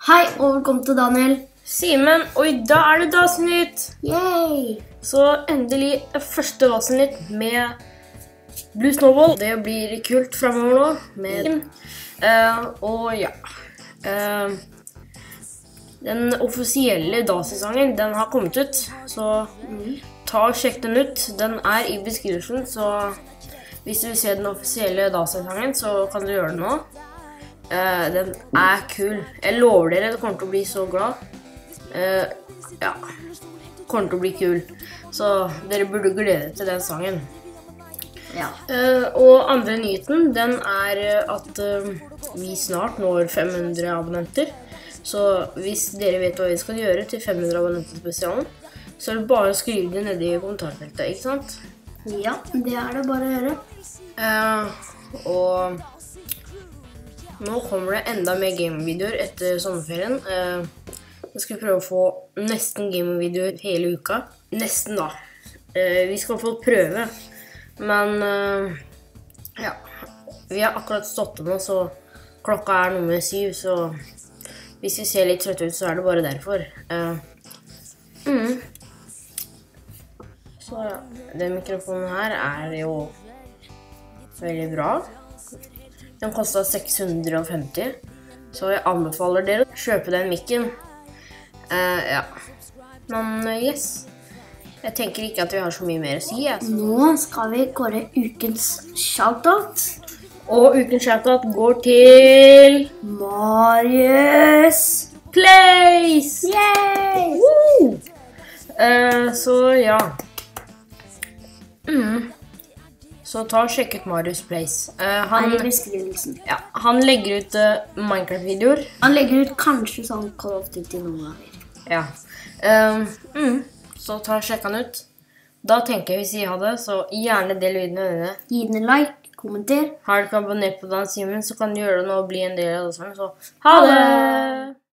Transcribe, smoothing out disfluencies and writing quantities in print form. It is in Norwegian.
Hei og velkommen til Daniel. Simen, og i dag er det Dagsnytt! Yay! Så endelig er første Dagsnytt med Blue Snowball. Det blir kult fremover nå med og ja. Den offisielle Dagsnytt-sangen, den har kommet ut, så ta og sjekk den ut. Den er i beskrivelsen, så hvis du vil se den offisielle Dagsnytt-sangen, så kan du gjøre det nå. Den er kul. Jeg lover dere, det kommer til å bli så glad. Ja, kommer til å bli kul. Så dere burde glede dere til den sangen. Ja. Og andre nyheten, den er at vi snart når 500 abonnenter. Så hvis dere vet hva vi skal gjøre til 500 abonnenter spesialen, så er det bare å skrive det nede i kommentarfeltet, ikke sant? Ja, det er det bare å gjøre. Og nå kommer det enda mer gamingvideoer etter sommerferien. Jeg skal prøve å få nesten gamingvideoer hele uka. Nesten da. Vi skal få prøve. Men ja, vi har akkurat stått nå, så klokka er noe med 7, så hvis vi ser litt trøtt ut, så er det bare derfor. Så ja, den mikrofonen her er jo veldig bra. Den kostet 650, så jeg anbefaler dere å kjøpe den mikken. Ja, men yes. Jeg tenker ikke at vi har så mye mer å si. Nå skal vi kåre ukens shoutout. Og ukens shoutout går til Marius Place! Yay! Woo! Så ja. Så ta og sjekk ut Marius Place. Her i beskrivelsen. Ja, han legger ut Minecraft-videoer. Han legger ut kanskje sånn Call of Duty noen ganger. Ja. Så ta og sjekk han ut. Da tenker jeg vi sier ha det, så gjerne del videoene dine. Gi den en like, kommenter. Har du ikke abonnert på Dan Simen, så kan du gjøre det nå og bli en del av det sammen. Så ha det!